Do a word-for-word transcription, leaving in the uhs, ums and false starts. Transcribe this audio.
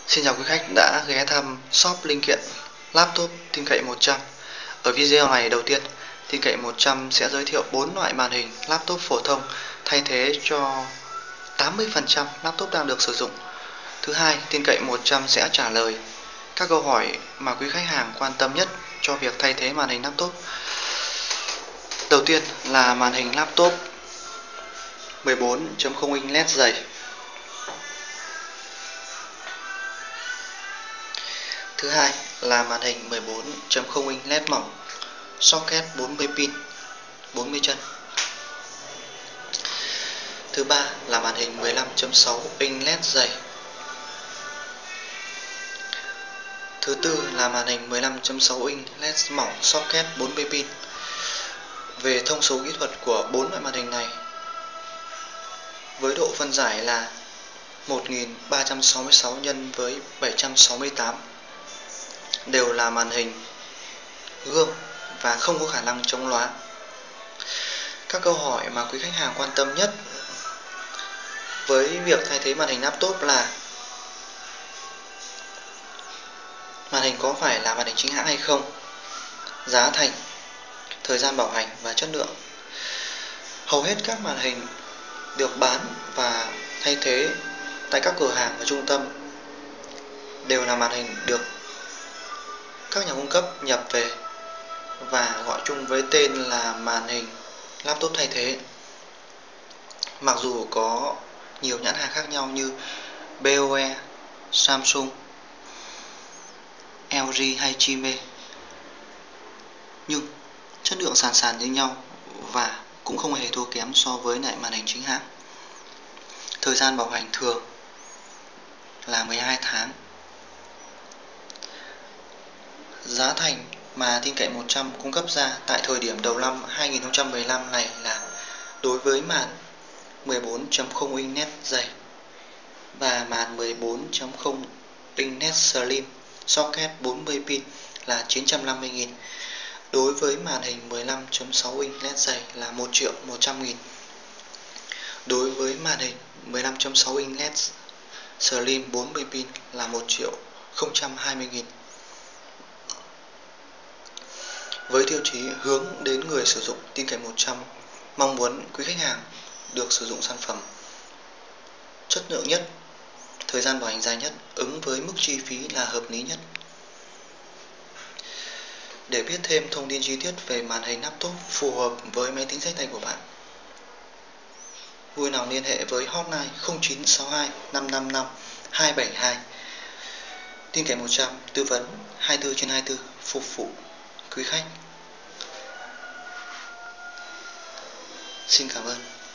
Xin chào quý khách đã ghé thăm shop linh kiện laptop tin cậy một trăm. Ở video này đầu tiên, tin cậy một trăm sẽ giới thiệu bốn loại màn hình laptop phổ thông thay thế cho tám mươi phần trăm laptop đang được sử dụng. Thứ hai, tin cậy một trăm sẽ trả lời các câu hỏi mà quý khách hàng quan tâm nhất cho việc thay thế màn hình laptop. Đầu tiên là màn hình laptop mười bốn chấm không inch led dày. Thứ hai là màn hình mười bốn chấm không inch led mỏng, socket bốn mươi pin, bốn mươi chân. Thứ ba là màn hình mười lăm chấm sáu inch led dày. Thứ tư là màn hình mười lăm chấm sáu inch led mỏng, socket bốn mươi pin. Về thông số kỹ thuật của bốn loại màn hình này, với độ phân giải là một nghìn ba trăm sáu mươi sáu nhân với bảy trăm sáu mươi tám, đều là màn hình gương và không có khả năng chống lóa. Các câu hỏi mà quý khách hàng quan tâm nhất với việc thay thế màn hình laptop là: màn hình có phải là màn hình chính hãng hay không, giá thành, thời gian bảo hành và chất lượng. Hầu hết các màn hình được bán và thay thế tại các cửa hàng và trung tâm đều là màn hình được các nhà cung cấp nhập về và gọi chung với tên là màn hình laptop thay thế. Mặc dù có nhiều nhãn hàng khác nhau như bê o e, Samsung, lờ giê hay Chime, nhưng chất lượng sàn sàn như nhau và cũng không hề thua kém so với lại màn hình chính hãng. Thời gian bảo hành thường là mười hai tháng. Giá thành mà tin cậy một trăm cung cấp ra tại thời điểm đầu năm hai nghìn không trăm mười lăm này là: đối với màn mười bốn chấm không inch led dày và màn mười bốn chấm không inch led slim, socket bốn mươi pin là chín trăm năm mươi nghìn. Đối với màn hình mười lăm chấm sáu inch led dày là một triệu một trăm nghìn. Đối với màn hình mười lăm chấm sáu inch led slim bốn mươi pin là một triệu không trăm hai mươi nghìn. Với tiêu chí hướng đến người sử dụng, tin cậy một trăm mong muốn quý khách hàng được sử dụng sản phẩm chất lượng nhất, thời gian bảo hành dài nhất, ứng với mức chi phí là hợp lý nhất. Để biết thêm thông tin chi tiết về màn hình laptop phù hợp với máy tính xách tay của bạn, vui lòng liên hệ với hotline không chín sáu hai năm năm năm hai bảy hai. Tin cậy một trăm tư vấn hai mươi bốn trên hai mươi bốn, phục vụ quý khách. Xin cảm ơn.